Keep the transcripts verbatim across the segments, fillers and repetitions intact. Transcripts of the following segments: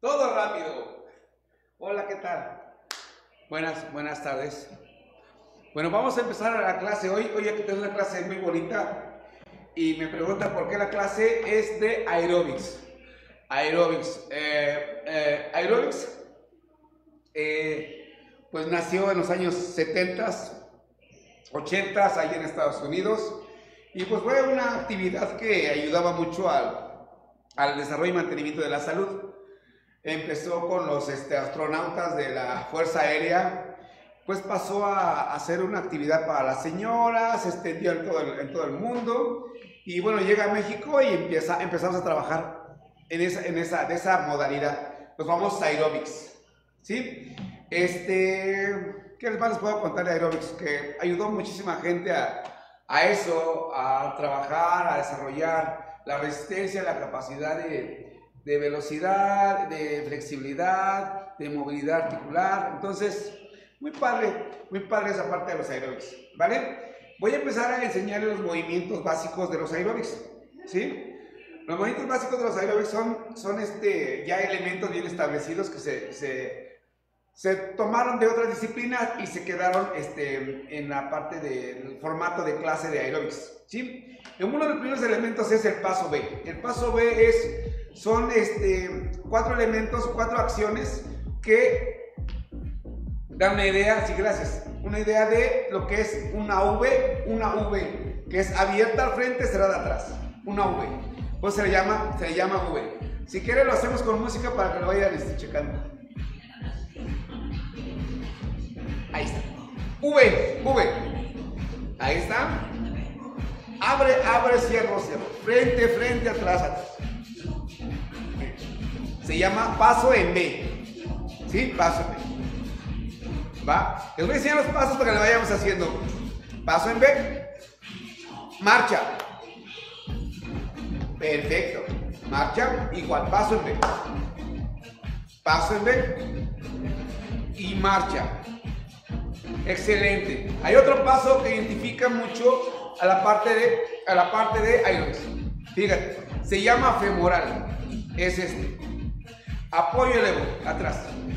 Todo rápido. Hola, ¿qué tal? Buenas, buenas tardes. Bueno, vamos a empezar la clase hoy. Hoy aquí tenemos una clase muy bonita y me preguntan por qué la clase es de aeróbics. Aeróbics. Eh, eh, aeróbics, eh, pues nació en los años setenta, ochenta, allá en Estados Unidos. Y pues fue una actividad que ayudaba mucho al, al desarrollo y mantenimiento de la salud. Empezó con los este, astronautas de la Fuerza Aérea, pues pasó a hacer una actividad para las señoras, se extendió en todo el, en todo el mundo, y bueno, llega a México y empieza, empezamos a trabajar en esa, en esa, de esa modalidad, los famosos aeróbics, ¿sí? Este, ¿qué más les puedo contar de aeróbics? Que ayudó muchísima gente a, a eso, a trabajar, a desarrollar la resistencia, la capacidad de... de velocidad, de flexibilidad, de movilidad articular. Entonces, muy padre, muy padre esa parte de los aeróbics, ¿vale? Voy a empezar a enseñarles los movimientos básicos de los aeróbics, ¿sí? Los movimientos básicos de los aeróbics son, son este, ya elementos bien establecidos que se, se, se tomaron de otras disciplinas y se quedaron este, en la parte del formato de clase de aeróbics, ¿sí? Uno de los primeros elementos es el paso B. El paso B es... Son este, cuatro elementos, cuatro acciones que dan una idea, sí, gracias, una idea de lo que es una V, una V, que es abierta al frente, cerrada atrás, una V. Pues se le llama, se le llama V. Si quieren lo hacemos con música para que lo vayan este, checando. Ahí está. V, V. Ahí está. Abre, abre, cierro, cierro. Frente, frente, atrás, atrás. Se llama paso en B, ¿sí? Paso en B. ¿Va? Les voy a enseñar los pasos para que lo vayamos haciendo. Paso en B. Marcha. Perfecto. Marcha, igual, paso en B. Paso en B. Y marcha. Excelente. Hay otro paso que identifica mucho a la parte de, a la parte de aeróbics. Fíjate, se llama femoral. Es este. Apoyo elevo, atrás.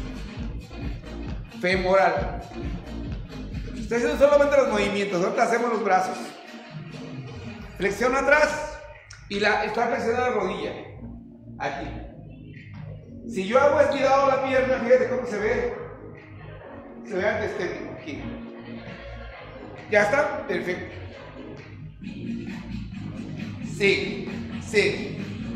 Femoral. Estoy haciendo solamente los movimientos, ahorita hacemos los brazos. Flexión atrás y la, está flexionada la rodilla. Aquí. Si yo hago estirado la pierna, fíjate cómo se ve. Se ve antiestético. Aquí. ¿Ya está? Perfecto. Sí, sí.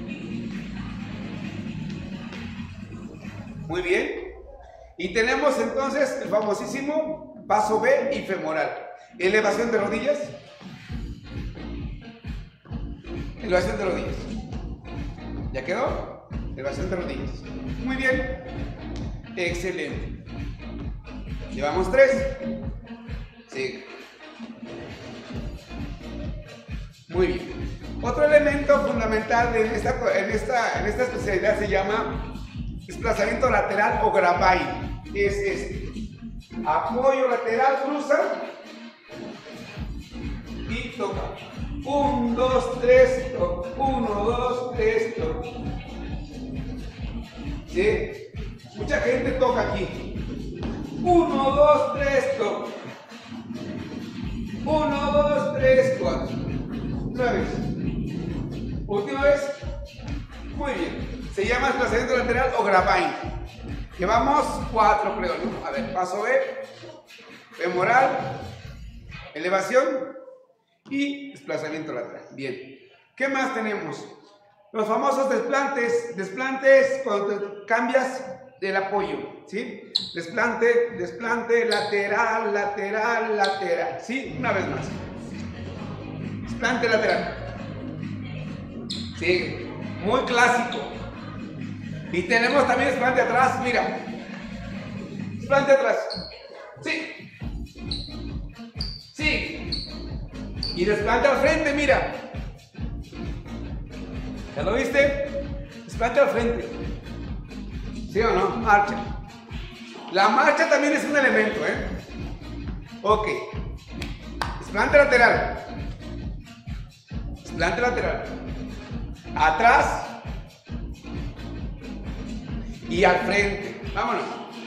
Muy bien. Y tenemos entonces el famosísimo paso B y femoral. Elevación de rodillas. Elevación de rodillas. ¿Ya quedó? Elevación de rodillas. Muy bien. Excelente. Llevamos tres. Sí. Muy bien. Otro elemento fundamental en esta, en esta, en esta especialidad se llama desplazamiento lateral o grapine. Es este. Apoyo lateral, cruza y toca. uno, dos, tres, toca. uno, dos, tres, toca. ¿Sí? Mucha gente toca aquí. uno, dos, tres, toca. uno, dos, tres, cuatro. Una vez. Última vez. Muy bien. Se llama desplazamiento lateral o grapine. Llevamos cuatro, creo, ¿no? A ver, paso B, femoral, elevación y desplazamiento lateral. Bien. ¿Qué más tenemos? Los famosos desplantes. Desplantes cuando te cambias del apoyo, ¿sí? Desplante, desplante, lateral, lateral, lateral. ¿Sí? Una vez más. Desplante lateral. Sí. Muy clásico. Y tenemos también desplante atrás, mira. Desplante atrás. Sí. Sí. Y desplante al frente, mira. ¿Ya lo viste? Desplante al frente. ¿Sí o no? Marcha. La marcha también es un elemento, ¿eh? Ok. Desplante lateral. Desplante lateral. Atrás. y al frente. Vámonos.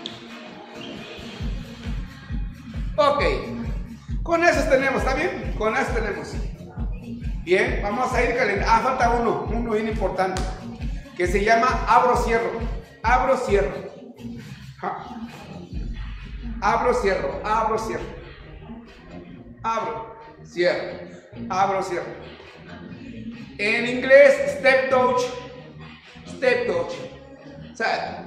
Ok. Con eso tenemos, ¿está bien? Con eso tenemos. Bien, vamos a ir calentando. Ah, falta uno, uno bien importante, que se llama abro, cierro. Abro, cierro. Ja. Abro, cierro, abro, cierro. Abro, cierro. Abro, cierro. En inglés, step touch. Step touch. ¿Sabes?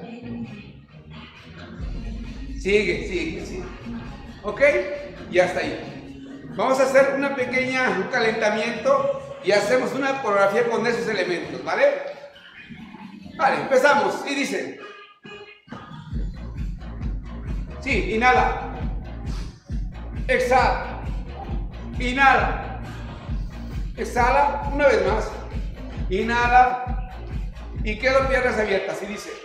Sigue, sigue, sigue. ¿Ok? Ya está ahí. Vamos a hacer una pequeña un calentamiento y hacemos una coreografía con esos elementos, ¿vale? Vale, empezamos. Y dice. Sí, inhala. Exhala. Inhala. Exhala. Una vez más. Inhala. Y quedo piernas abiertas. Y dice.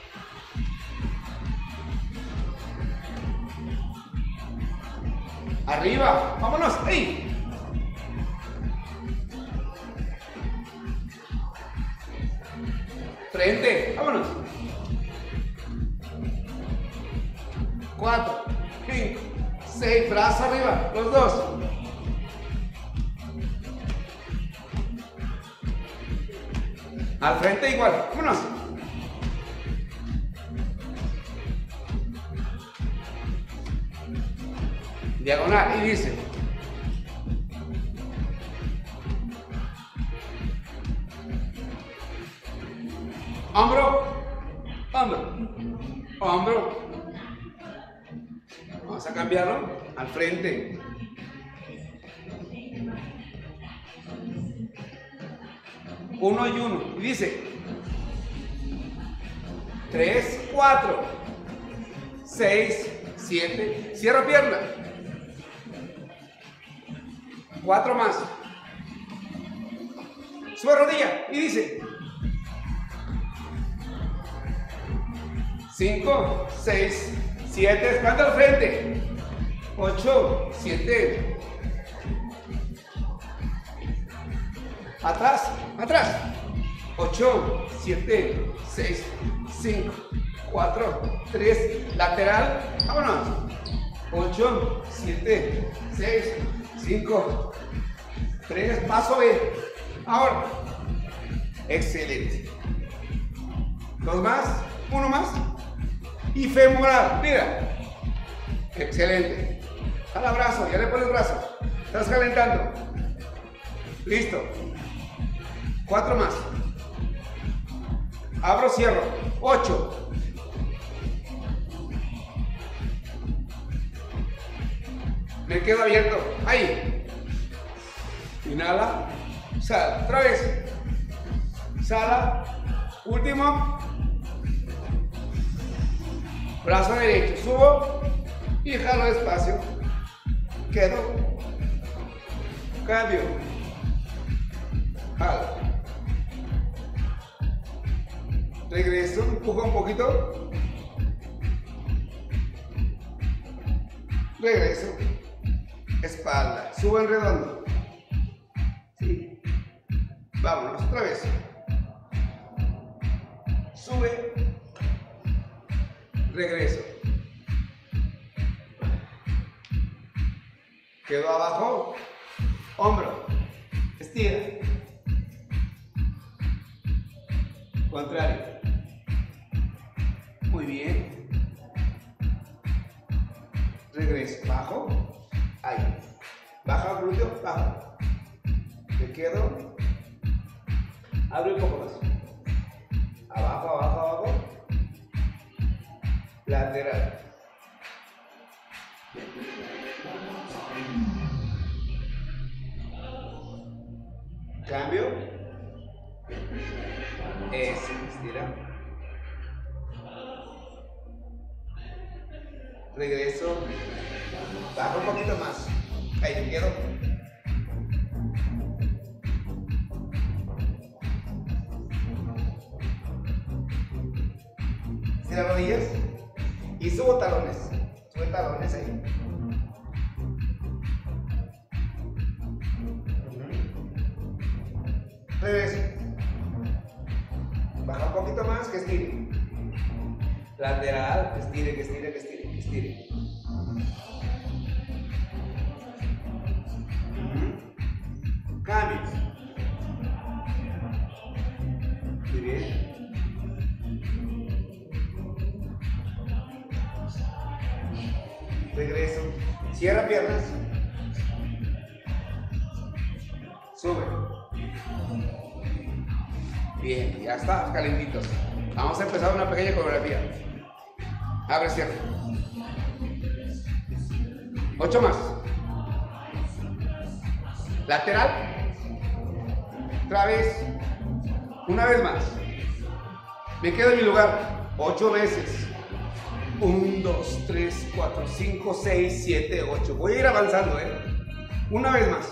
Arriba. Vámonos. ¡Ey! Frente. Vámonos. Cuatro. Cinco. Seis. Brazo arriba. Los dos. Al frente igual. Vámonos. Diagonal. Y dice. Hombro. Hombro. Hombro. Vamos a cambiarlo. Al frente. Uno y uno. Y dice. Tres, cuatro. Seis, siete. Cierra pierna. Cuatro más. Sube rodilla. Y dice. Cinco, seis, siete. Espalda al frente. Ocho, siete. Atrás, atrás. Ocho, siete, seis, cinco, cuatro, tres. Lateral. Vámonos. Ocho, siete, seis, cinco, tres. Paso B. Ahora. Excelente. Dos más. Uno más. Y femoral. Mira. Excelente. Jala brazo. Ya le pones brazo. Estás calentando. Listo. Cuatro más. Abro, cierro. Ocho. Me quedo abierto. Ahí. Inhala. Sal. Otra vez. Sala. Último. Brazo derecho. Subo. Y jalo despacio. Quedo. Cambio. Jalo. Regreso. Empujo un poquito. Regreso. Espalda. Subo en redondo. Sí. Vámonos. Otra vez. Sube. Regreso. Quedo abajo. Hombro. Estira. Contrario. Muy bien. Regreso. Bajo. Ahí. Baja glúteo. Bajo. Me quedo. Abro un poco más. Abajo, abajo, abajo. Lateral. Cambio. Eso, estira. Regreso. Bajo un poquito más. Ahí me quedo. Estira rodillas. Y subo talones. Sube talones ahí. Regreso. Baja un poquito más que estire. Lateral, que estire, que estire, que estire, que estire. Uh-huh. Cambios. Muy bien. Regreso. Cierra piernas. Sube. Bien, ya está, calentitos. Vamos a empezar una pequeña coreografía. Abre, cierra. Ocho más. Lateral. Otra vez. Una vez más. Me quedo en mi lugar. Ocho veces. Un, dos, tres, cuatro, cinco, seis, siete, ocho. Voy a ir avanzando, ¿eh? Una vez más.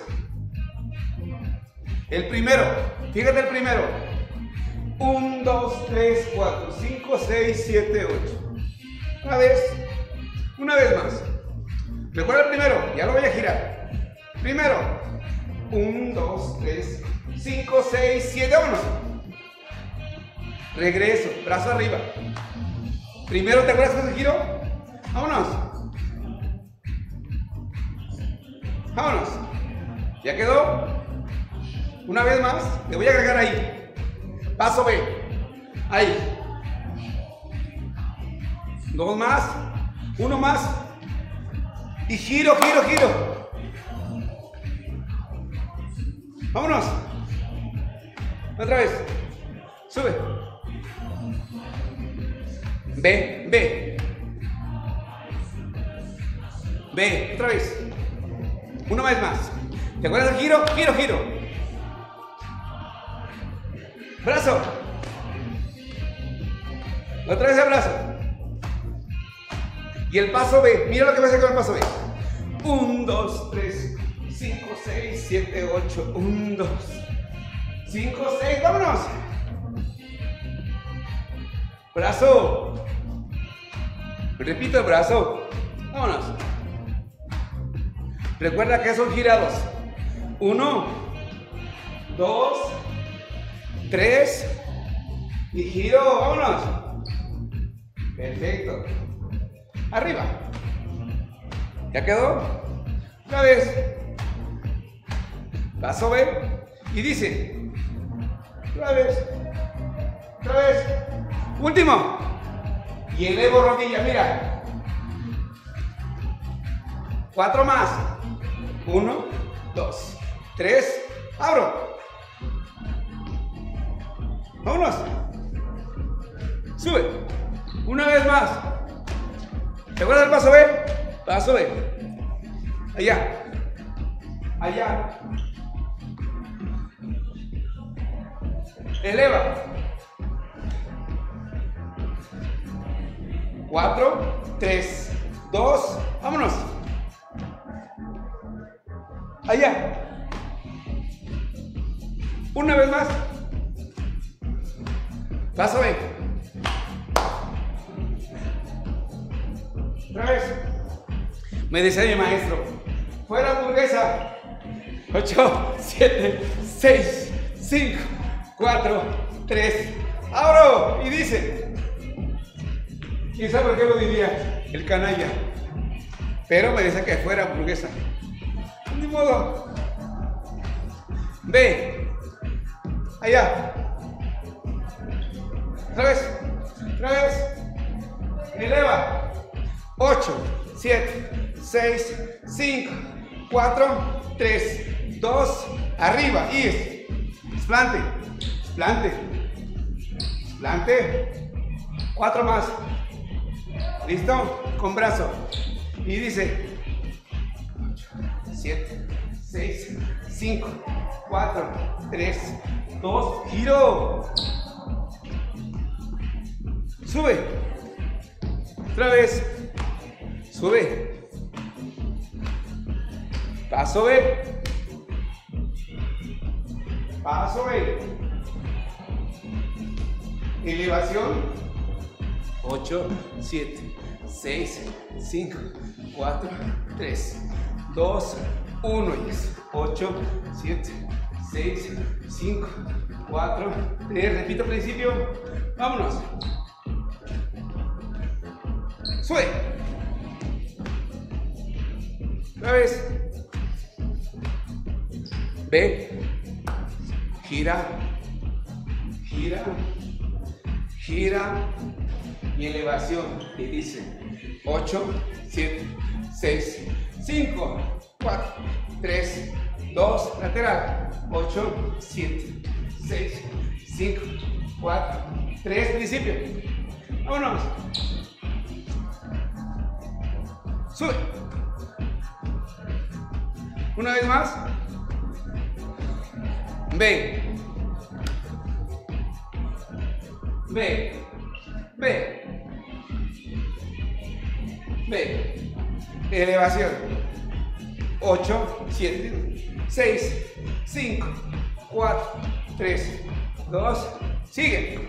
El primero. Fíjate el primero. Un, dos, tres, cuatro, cinco, seis, siete, ocho. Una vez. Una vez más. Recuerda el primero. Ya lo voy a girar. Primero. Un, dos, tres, cinco, seis, siete. Vámonos. Regreso. Brazo arriba. Primero, ¿te acuerdas con el giro? Vámonos. Vámonos. ¿Ya quedó? Una vez más. Le voy a agregar ahí. Paso B. Ahí. Dos más. Uno más. Y giro, giro, giro. Vámonos. Otra vez. Sube. B, B. B, otra vez. Una vez más. ¿Te acuerdas del giro? Giro, giro. Brazo. Otra vez el brazo. Y el paso B. Mira lo que voy a hacer con el paso B. Un, dos, tres, cinco, seis, siete, ocho. Un, dos, cinco, seis. Vámonos. Brazo. Repito el brazo. Vámonos. Recuerda que son girados. Uno, dos, tres y giro. Vámonos. Perfecto. Arriba. ¿Ya quedó? Una vez. Paso B. Y dice. Otra vez. Otra vez. Último. Y elevo rodilla, mira. Cuatro más. Uno, dos, tres. Abro. Vámonos. Sube. Una vez más. ¿Te acuerdas del paso B? Paso B. Allá. Allá. Eleva. Cuatro, tres, dos, vámonos. Allá. Una vez más. Paso B. Otra vez. Me decía mi maestro. Fuera hamburguesa. Ocho, siete, seis, cinco, cuatro, tres. Abro. Y dice. ¿Quién sabe por qué lo diría? El canalla. Pero me decía que fuera hamburguesa. Ni modo. Ve. Allá. Otra vez. Otra vez. Eleva. ocho, siete, seis, cinco, cuatro, tres, dos. Arriba. Y es. Desplante. Desplante. Desplante. Cuatro más. ¿Listo? Con brazo. Y dice siete, seis, cinco, cuatro, tres, dos, giro. Sube. Otra vez. Sube. Paso B. Paso B. Elevación. ocho, siete, seis, cinco, cuatro, tres, dos, uno. ocho, siete, seis, cinco, cuatro, tres. Repito al principio. Vámonos. Sube. Otra vez. Ve. Gira. Gira. Gira. Y elevación. Y dice ocho, siete, seis, cinco, cuatro, tres, dos, lateral. ocho, siete, seis, cinco, cuatro, tres, principio. Vámonos. Sube. Una vez más. Ve. Ve. Ve. Ve. Elevación. ocho, siete, seis, cinco, cuatro, tres, dos, sigue.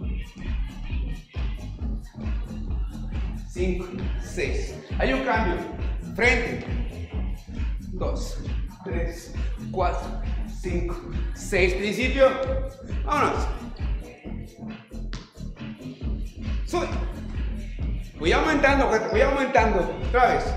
cinco, seis. Hay un cambio. Frente. dos, tres, cuatro, cinco, seis. Principio. Vámonos. Sube. Voy aumentando, voy aumentando. Otra vez.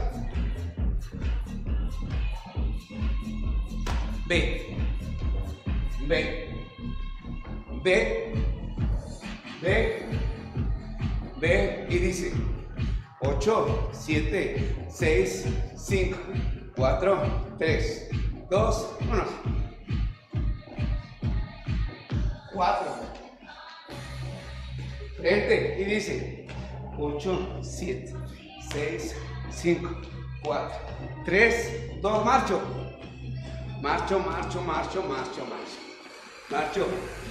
Ve. Ve. Ve. Ve. Ve. Y dice ocho, siete, seis, cinco, cuatro, tres, dos, uno. cuatro. Frente. Y dice ocho, siete, seis, cinco, cuatro, tres, dos, marcho. Marcho, marcho, marcho, marcho, marcho. Marcho.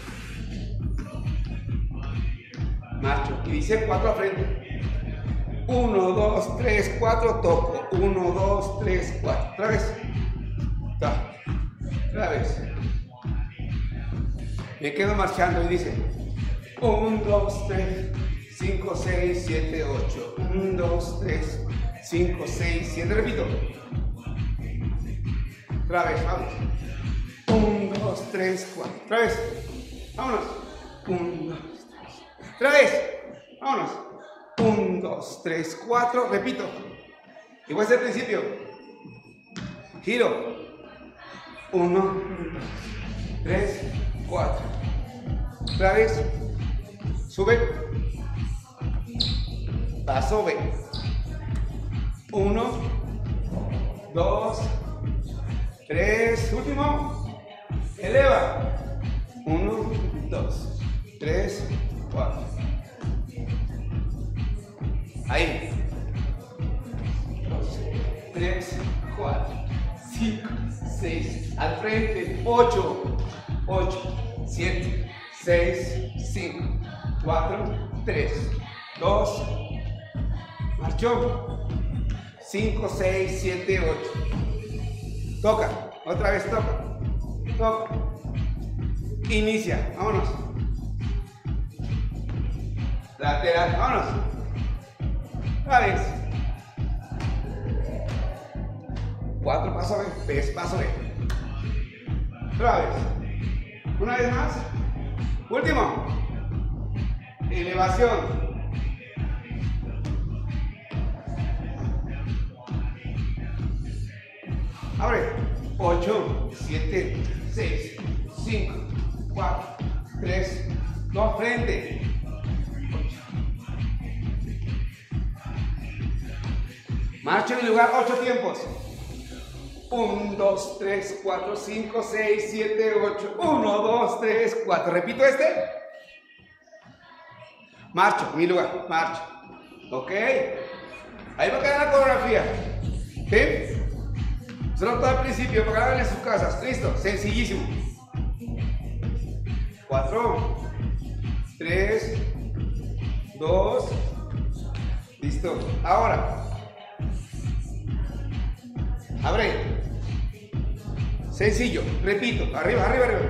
Marcho. Y dice cuatro a frente. uno, dos, tres, cuatro, toco. uno, dos, tres, cuatro. Otra vez. Ta. Otra vez. Me quedo marchando y dice uno, dos, tres, cinco, seis, siete, ocho. uno, dos, tres, cinco, seis, siete. Repito. Otra vez, vamos. uno, dos, tres, cuatro. Otra vez. Vámonos. uno, dos, tres. Otra vez. Vámonos. uno, dos, tres, cuatro. Repito. Igual es el principio. Giro. uno, tres, cuatro. Otra vez. Sube. Paso, ve. uno, dos, tres. Último. Eleva. uno, dos, tres, cuatro. Ahí. dos, tres, cuatro, cinco, seis. Al frente. ocho, ocho, siete, seis, cinco, cuatro, tres, dos. Marchó. cinco, seis, siete, ocho. Toca. Otra vez toca. Toca. Inicia. Vámonos. Lateral. Vámonos. Otra vez. Cuatro, paso B. Ves, paso B. Otra vez. Una vez más. Último. Elevación. Abre. ocho, siete, seis, cinco, cuatro, tres, dos, frente. Marcho en el lugar, ocho tiempos. uno, dos, tres, cuatro, cinco, seis, siete, ocho. uno, dos, tres, cuatro. Repito este. Marcho, mi lugar, marcho. Ok. Ahí va a quedar la coreografía. ¿Sí? Solo todo al principio para que hagan en sus casas. Listo, sencillísimo. cuatro, tres, dos. Listo. Ahora. Abre. Sencillo. Repito. Arriba, arriba, arriba.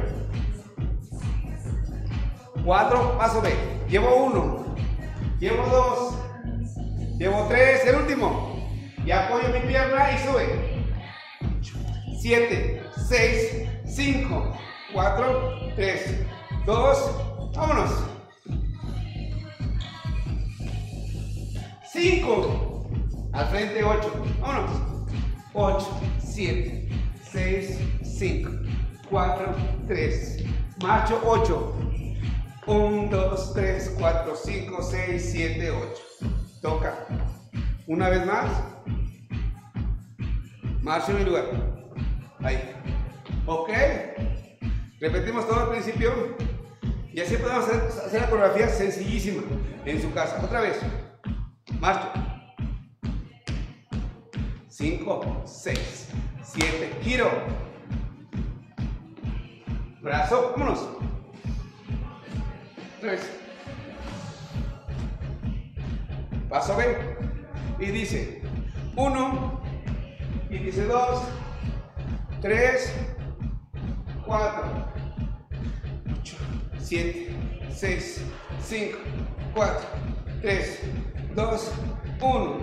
cuatro, paso B. Llevo uno. Llevo dos. Llevo tres. El último. Y apoyo mi pierna y sube. siete, seis, cinco, cuatro, tres, dos, vámonos. cinco. Al frente, ocho. Vámonos. ocho, siete, seis, cinco, cuatro, tres. Marcho, ocho. uno, dos, tres, cuatro, cinco, seis, siete, ocho. Toca. Una vez más. Marcho en mi lugar. Ahí. Ok. Repetimos todo al principio. Y así podemos hacer, hacer la coreografía sencillísima en su casa. Otra vez. Marcho. cinco, seis, siete. Giro. Brazo. Vámonos. Otra vez. Paso B. Y dice uno. Y dice dos. tres. cuatro. siete, seis, cinco, cuatro, tres, dos, uno.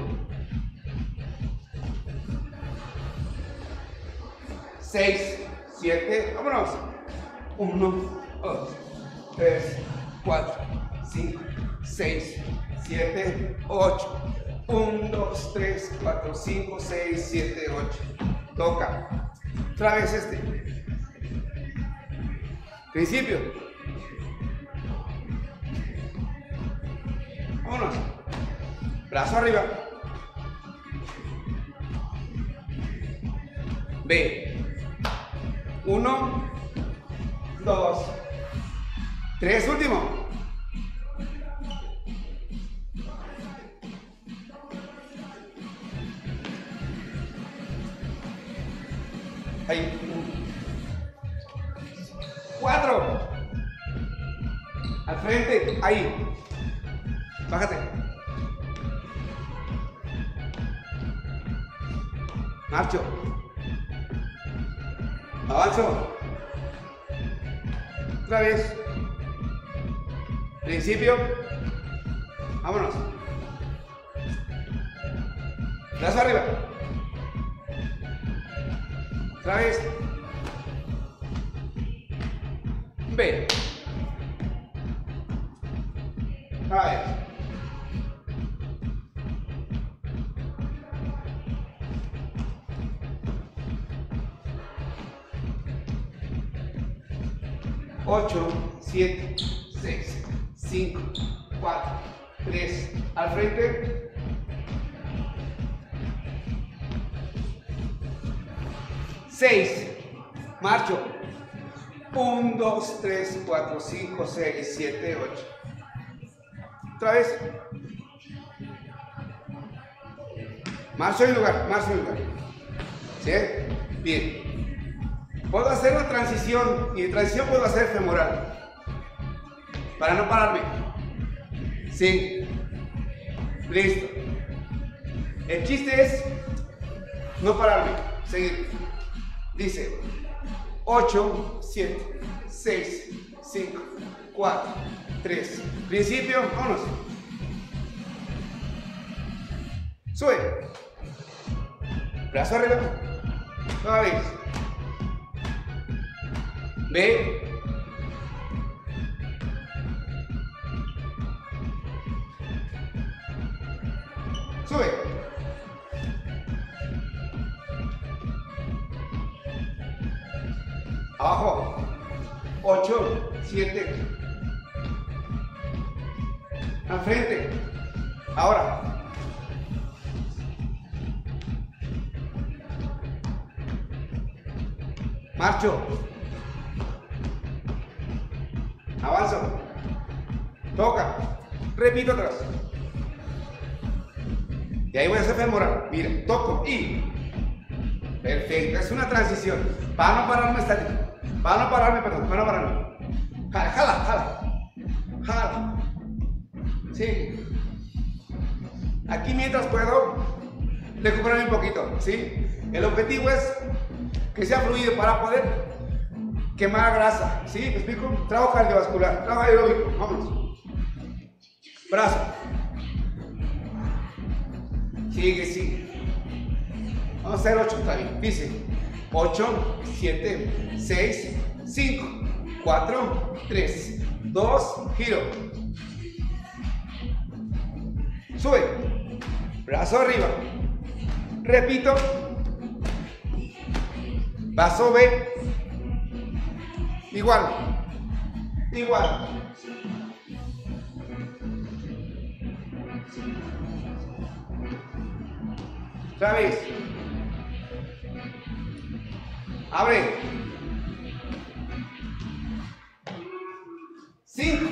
seis, siete, vámonos. uno, dos, tres, cuatro, cinco, seis, siete, ocho. uno, dos, tres, cuatro, cinco, seis, siete, ocho. Toca. Otra vez este. Principio. Vámonos. Brazo arriba. B. Uno, dos, tres. Último. Ahí. Cuatro. Al frente. Ahí. Bájate. Marcho. Avanzo. Otra vez. Principio. Vámonos. Brazo arriba. Otra vez. B. Otra vez. ocho, siete, seis, cinco, cuatro, tres. Al frente. seis. Marcho. uno, dos, tres, cuatro, cinco, seis, siete, ocho. Otra vez. Marcho en lugar, marcho en lugar. ¿Sí? Bien. Puedo hacer una transición y en transición puedo hacer femoral. Para no pararme. Sí. Listo. El chiste es no pararme. Seguir. Dice ocho, siete, seis, cinco, cuatro, tres. Principio, vámonos. Sube. Brazo arriba. Otra vez. B. Sube. Abajo. ocho, siete. Al frente. Ahora. Marcho. Avanzo. Toca. Repito atrás. Y ahí voy a hacer femoral. Mira, toco y. Perfecto. Es una transición. Para no pararme hasta aquí. Para no pararme, perdón. Para no pararme. Jala, jala, jala. Jala. Sí. Aquí mientras puedo recuperarme un poquito. ¿Sí? El objetivo es que sea fluido para poder quemar grasa, ¿sí? ¿Me explico? Trabajo cardiovascular, trabajo aeróbico, vámonos. Brazo. Sigue, sigue. Vamos a hacer ocho, está bien. Dice ocho, siete, seis, cinco, cuatro, tres, dos, giro. Sube. brazo arriba. Repito. Paso B. Igual. Igual. Otra vez. Abre. Cinco.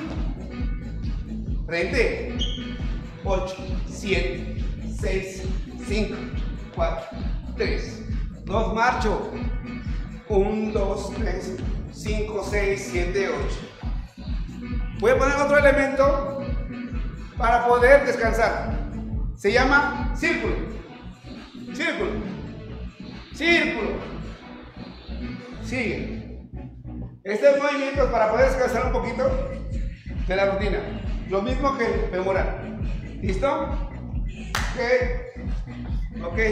Frente. Ocho. Siete. Seis. Cinco. Cuatro. Tres. Dos. Marcho. Un, dos, tres, cinco, seis, siete, ocho. Voy a poner otro elemento para poder descansar. Se llama círculo. Círculo. Círculo. Sigue. Este movimiento es para poder descansar un poquito de la rutina. Lo mismo que el femoral. ¿Listo? Ok. Ok.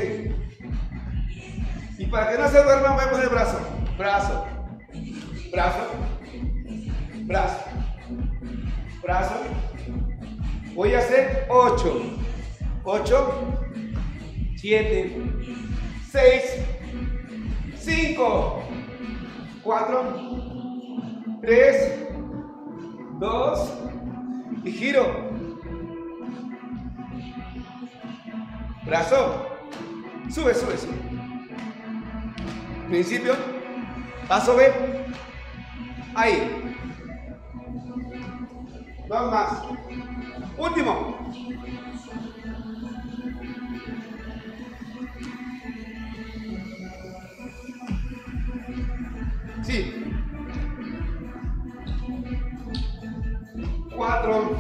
Y para que no se duerman voy a poner brazo. Brazo. Brazo. Brazo. Brazo. Voy a hacer ocho. ocho. siete. seis. cinco. cuatro. tres. dos. Y giro. Brazo. Sube, sube, sube. Principio. Paso B. Ahí. Dos más. Último. Sí. Cuatro.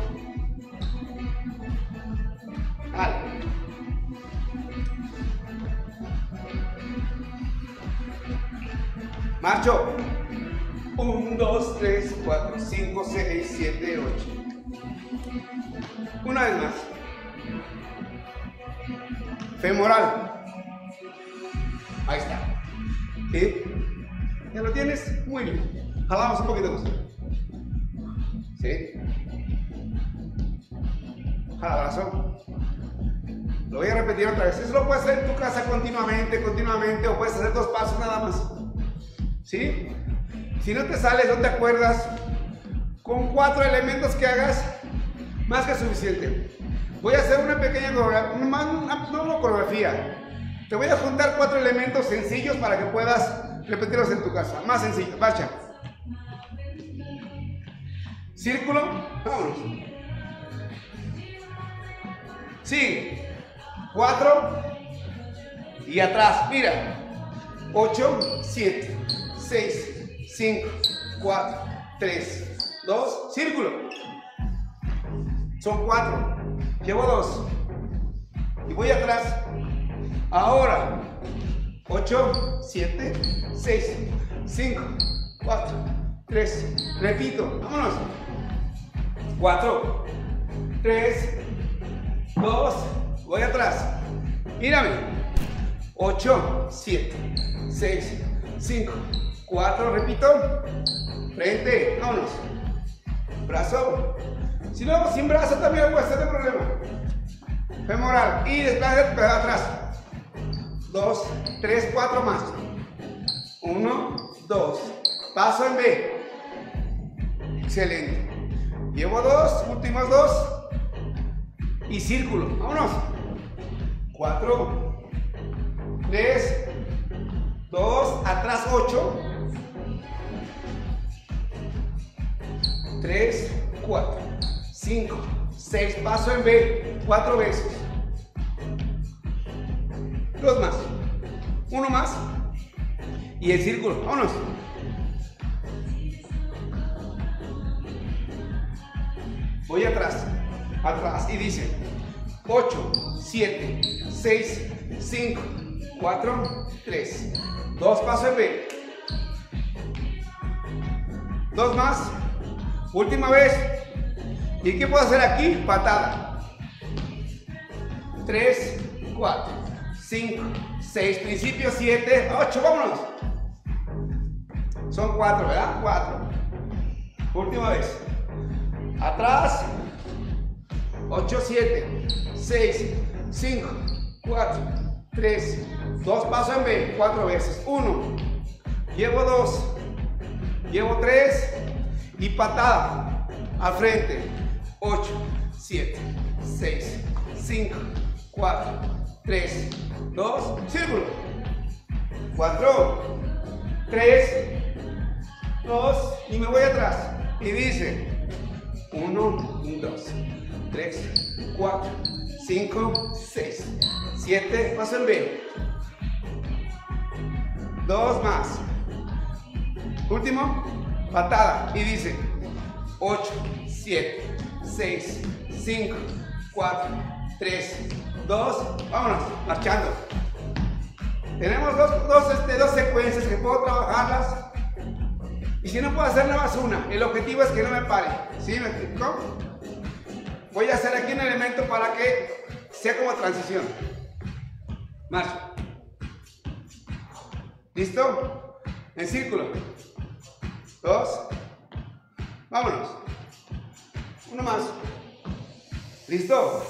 Dale. Marcho. uno, dos, tres, cuatro, cinco, seis, siete, ocho. Una vez más. Femoral. Ahí está. ¿Sí? ¿Ya lo tienes? Muy bien. Jalamos un poquito más. ¿Sí? Jala brazo. Lo voy a repetir otra vez. Eso lo puedes hacer en tu casa continuamente, continuamente, o puedes hacer dos pasos nada más. ¿Sí? Si no te sales, no te acuerdas, con cuatro elementos que hagas, más que suficiente. Voy a hacer una pequeña coreografía, no una coreografía. Te voy a juntar cuatro elementos sencillos para que puedas repetirlos en tu casa. Más sencillo, marcha. Círculo, vámonos. Sigue. Cuatro. Y atrás, mira. Ocho, siete, seis, cinco, cuatro, tres, dos, círculo. Son cuatro. Llevo dos. Y voy atrás. Ahora. ocho, siete, seis, cinco, cuatro, tres. Repito. Vámonos. cuatro, tres, dos. Voy atrás. Mírame. ocho, siete, seis, cinco, cuatro, repito. Frente. Vámonos. Brazo. Si lo hago sin brazo también lo puedo hacer, no hay problema. Femoral. Y desplázate para atrás. dos, tres, cuatro más. uno, dos. Paso en B. Excelente. Llevo dos, últimos dos. Y círculo. Vámonos. cuatro, tres, dos, atrás ocho. tres, cuatro, cinco, seis. Paso en B. cuatro veces. Dos más. Uno más. Y el círculo. Vámonos. Voy atrás. Atrás. Y dice ocho, siete, seis, cinco, cuatro, tres, dos. Paso en B. Dos más. Última vez. ¿Y qué puedo hacer aquí? Patada. tres, cuatro, cinco, seis, principio siete, ocho, vámonos. Son cuatro, ¿verdad? cuatro. Última vez. Atrás. ocho, siete, seis, cinco, cuatro, tres, dos, paso en B, cuatro veces, uno, llevo dos, llevo tres y patada al frente, ocho, siete, seis, cinco, cuatro, tres, dos, círculo, cuatro, tres, dos y me voy atrás y dice uno, dos, tres, cuatro, cinco, seis, siete, paso en B, dos más, último, patada y dice ocho, siete, seis, cinco, cuatro, tres, dos, vámonos, marchando. Tenemos dos, dos, este, dos secuencias que puedo trabajarlas y si no puedo hacer nada más una, el objetivo es que no me pare, ¿sí? ¿Me explicó? Voy a hacer aquí un elemento para que sea como transición. Marcha. ¿Listo? En círculo. Dos. Vámonos. Uno más. ¿Listo?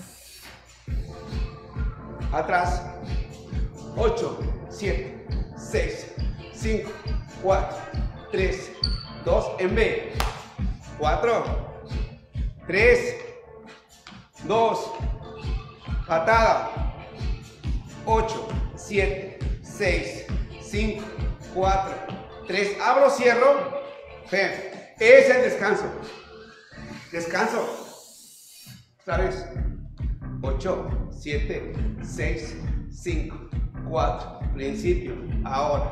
Atrás. Ocho, siete, seis, cinco, cuatro, tres, dos, en B. Cuatro, tres, dos, patada. Ocho, siete, seis, cinco, cuatro, tres, abro, cierro. Ven, es el descanso. Descanso. Otra vez. Ocho, siete, seis, cinco, cuatro, principio, ahora,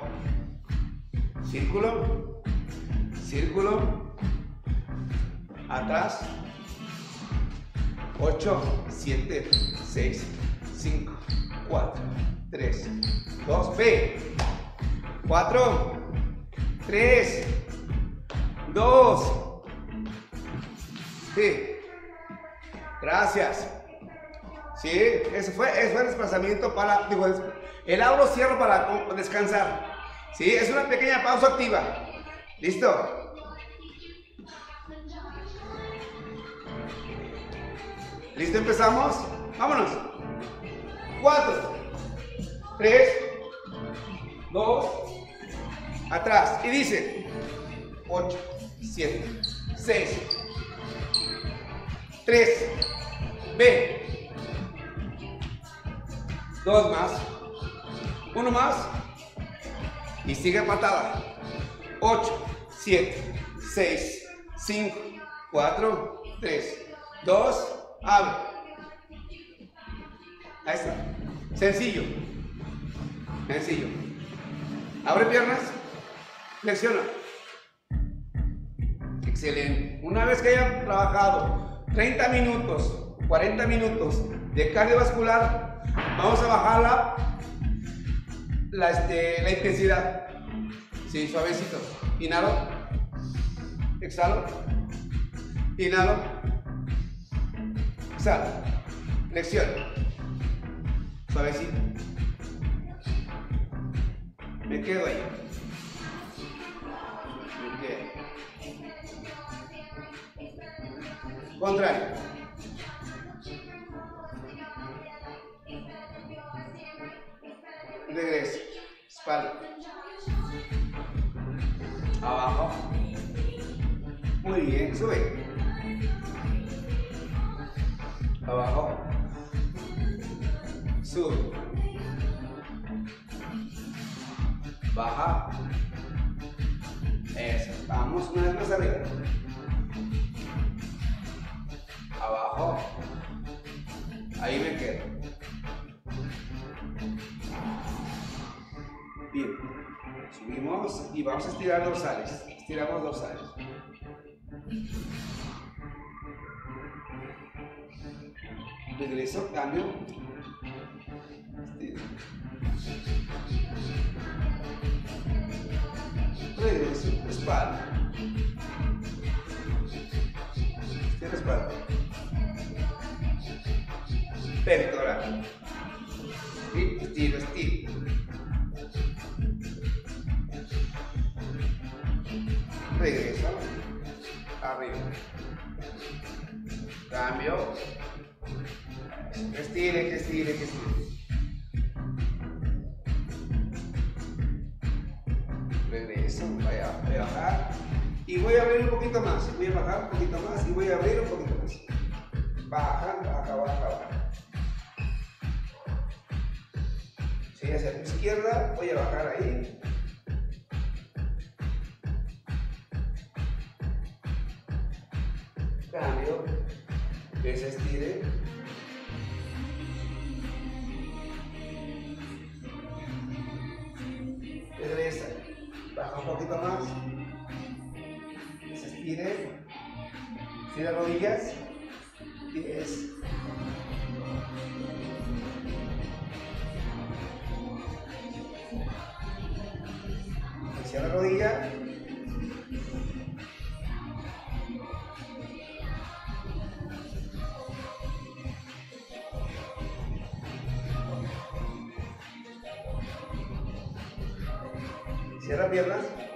círculo, círculo, atrás, ocho, siete, seis, cinco, cuatro, tres, dos, B, cuatro, tres, dos, sí, gracias. Sí, ese fue, ese fue el desplazamiento para, digo, el abro cierro para descansar. Sí, es una pequeña pausa activa. ¿Listo? ¿Listo? Empezamos. Vámonos. Cuatro, tres, dos, atrás. Y dice, ocho, siete, seis, tres, B. Dos más, uno más y sigue patada. Ocho, siete, seis, cinco, cuatro, tres, dos, abre. Ahí está. Sencillo. Sencillo. Abre piernas, flexiona. Excelente. Una vez que hayan trabajado treinta minutos, cuarenta minutos de cardiovascular, vamos a bajar la, la, este, la intensidad. Sí, suavecito. Inhalo. Exhalo. Inhalo. Exhalo. Flexión. Suavecito. Me quedo ahí. Me quedo. Contrario. Regreso, espalda, abajo, muy bien, sube, abajo, sube, baja, eso, vamos una vez más arriba, abajo, ahí me quedo. Bien, subimos y vamos a estirar dorsales. Estiramos dorsales. Regreso, cambio. Estiro. Regreso, espalda. Estira espalda. Pectoral. Estiro, estiro. Regreso, arriba, cambio, Que estire, que estire, que estire. Regreso, voy a, voy a bajar. Y voy a abrir un poquito más. Voy a bajar un poquito más y voy a abrir un poquito más. Baja, baja, baja, baja. Sí, hacia tu izquierda, voy a bajar ahí. Cambio, que se estire. Regresa, baja un poquito más. Que se estire. Estira rodillas. diez. Hacia la rodilla. Cierra piernas.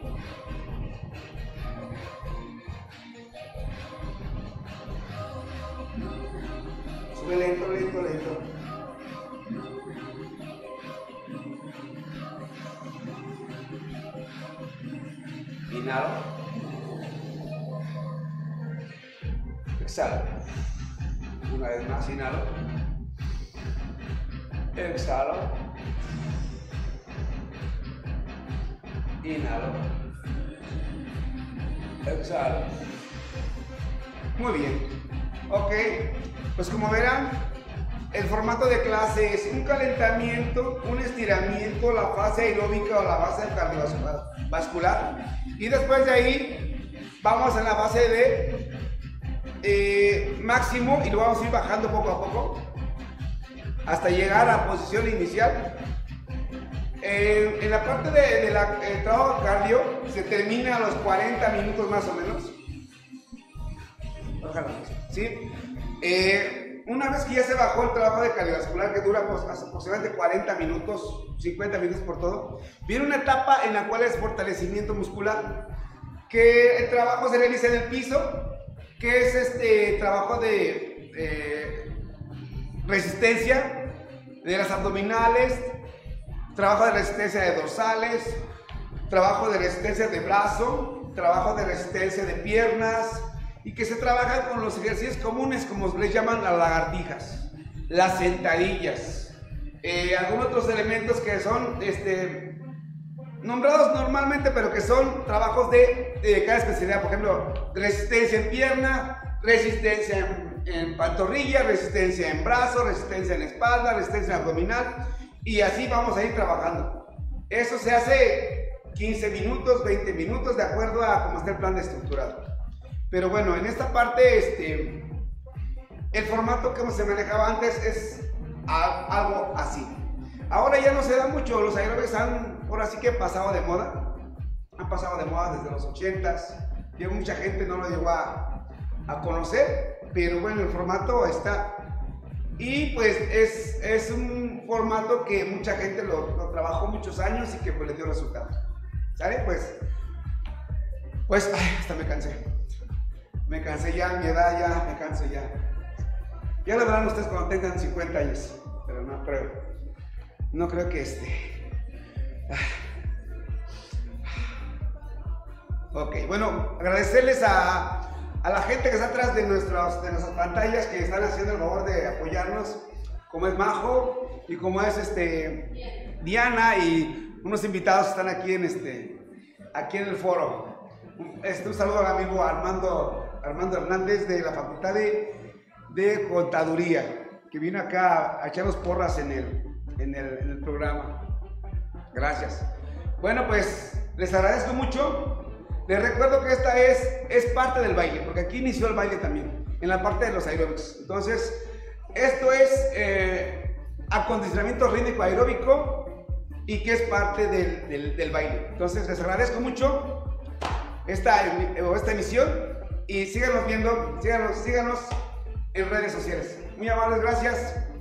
Sube lento, lento, lento. Inhalo. Exhalo. Una vez más, inhalo. Exhalo. Inhalo. Exhalo. Muy bien. Ok. Pues como verán, el formato de clase es un calentamiento, un estiramiento, la fase aeróbica o la fase cardiovascular. Y después de ahí vamos a la base de eh, máximo y lo vamos a ir bajando poco a poco hasta llegar a la posición inicial. Eh, en la parte del de, de trabajo cardio se termina a los cuarenta minutos más o menos. Ojalá, ¿sí? Eh, una vez que ya se bajó el trabajo de cardiovascular, que dura pues, aproximadamente cuarenta minutos, cincuenta minutos por todo, viene una etapa en la cual es fortalecimiento muscular, que el trabajo se realiza en el piso, que es este trabajo de eh, resistencia de las abdominales, trabajo de resistencia de dorsales, trabajo de resistencia de brazo, trabajo de resistencia de piernas, y que se trabaja con los ejercicios comunes, como les llaman las lagartijas, las sentadillas, eh, algunos otros elementos que son este, nombrados normalmente, pero que son trabajos de, de cada especialidad. Por ejemplo, resistencia en pierna, resistencia en, en pantorrilla, resistencia en brazo, resistencia en espalda, resistencia abdominal, y así vamos a ir trabajando. Eso se hace quince minutos, veinte minutos, de acuerdo a cómo está el plan de estructurado. Pero bueno, en esta parte, este, el formato que se manejaba antes es a, algo así. Ahora ya no se da mucho, los aeróbicos han, ahora sí que pasado de moda. Han pasado de moda desde los ochentas. Ya mucha gente no lo llegó a, a conocer, pero bueno, el formato está. Y pues es, es un formato que mucha gente lo, lo trabajó muchos años y que pues le dio resultados. ¿Sale? Pues, pues, ay, hasta me cansé. Me cansé ya, mi edad ya, me canso ya. Ya lo verán ustedes cuando tengan cincuenta años, pero no creo. No creo que este... Ok, bueno, agradecerles a, a la gente que está atrás de, nuestros, de nuestras pantallas, que están haciendo el favor de apoyarnos, como es Majo y como es este, Diana y unos invitados que están aquí en, este, aquí en el foro. Este, un saludo al amigo Armando... Armando Hernández de la Facultad de, de Contaduría, que vino acá a echarnos porras en el, en, el, en el programa. Gracias. Bueno, pues les agradezco mucho. Les recuerdo que esta es, es parte del baile, porque aquí inició el baile también, en la parte de los aeróbicos. Entonces, esto es eh, acondicionamiento rítmico aeróbico y que es parte del, del, del baile. Entonces, les agradezco mucho esta, esta emisión. Y síganos viendo, síganos, síganos en redes sociales. Muy amables, gracias.